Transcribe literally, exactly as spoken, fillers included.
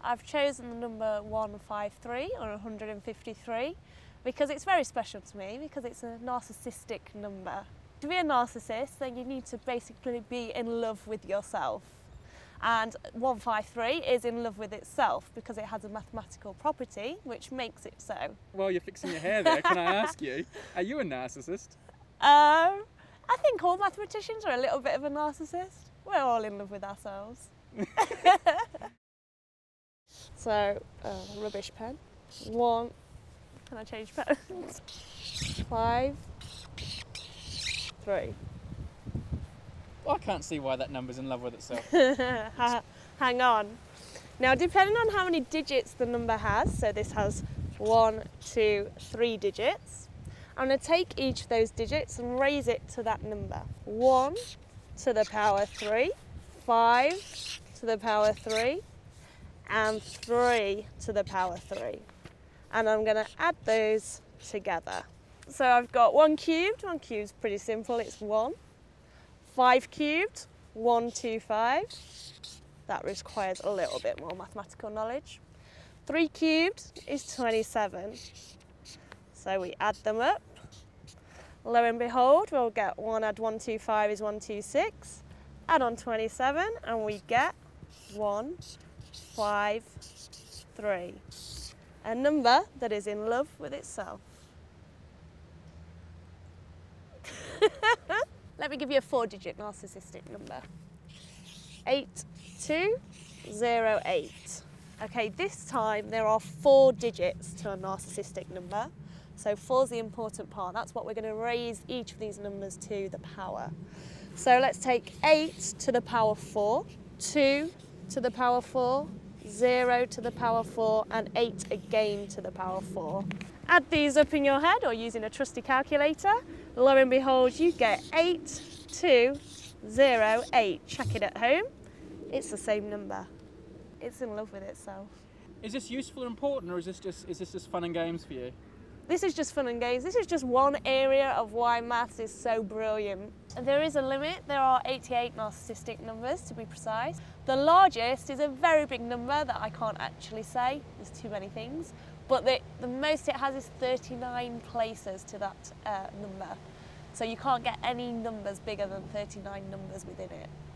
I've chosen the number one five three or one hundred fifty-three because it's very special to me because it's a narcissistic number. To be a narcissist, then you need to basically be in love with yourself. And one five three is in love with itself because it has a mathematical property which makes it so. While you're fixing your hair there, can I ask you, are you a narcissist? Um, I think all mathematicians are a little bit of a narcissist. We're all in love with ourselves. So, uh, rubbish pen. One, can I change pens? Five, three. Well, I can't see why that number's in love with itself. Hang on. Now, depending on how many digits the number has, so this has one, two, three digits, I'm going to take each of those digits and raise it to that number. One to the power three, five to the power three, and three to the power three. And I'm going to add those together. So I've got one cubed. One cube's pretty simple, it's one. Five cubed, one, two, five. That requires a little bit more mathematical knowledge. Three cubed is twenty-seven. So we add them up. Lo and behold, we'll get one add one, two, five is one, two, six. Add on twenty-seven and we get one, five, three. A number that is in love with itself. Let me give you a four-digit narcissistic number. eight two zero eight. Okay, this time there are four digits to a narcissistic number. So four's the important part. That's what we're going to raise each of these numbers to the power. So let's take eight to the power four, two to the power four, zero to the power four, and eight again to the power four. Add these up in your head or using a trusty calculator. Lo and behold, you get eight two zero eight. Check it at home. It's the same number. It's in love with itself. Is this useful or important, or is this just is this just fun and games for you? This is just fun and games. This is just one area of why maths is so brilliant. There is a limit. There are eighty-eight narcissistic numbers, to be precise. The largest is a very big number that I can't actually say. There's too many things. But the, the most it has is thirty-nine places to that uh, number. So you can't get any numbers bigger than thirty-nine numbers within it.